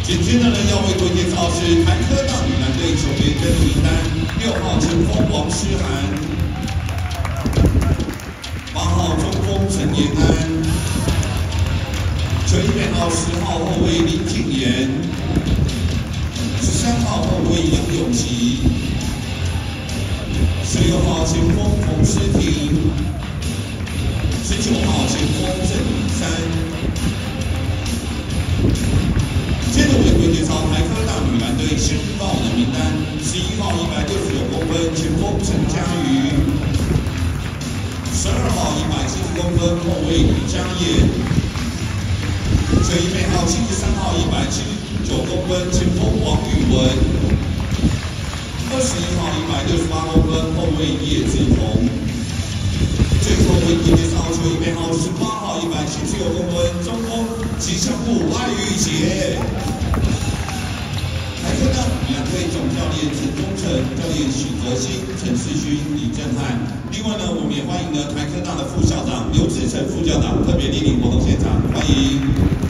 紧接着呢，要为各位介绍是台科大女篮队球员登录名单：6号前锋王诗涵，8号中锋陈延安，球衣编号10号后卫林敬言，13号后卫杨永琪，16号前锋洪诗婷，19号前锋郑以山。 接着为各位介绍台科大女篮队先报的名单：11号169公分前锋陈佳瑜，12号170公分后卫李佳燕，球衣编号73号179公分前锋王宇文，21号168公分后卫叶志宏。最后为各位介绍球衣编号18号176公分中锋吉祥物赖玉杰。 台科大女篮队总教练陈忠诚、教练许哲兴、陈世勋、李正翰。另外呢，我们也欢迎呢台科大的副校长刘志成副校长特别莅临活动现场，欢迎。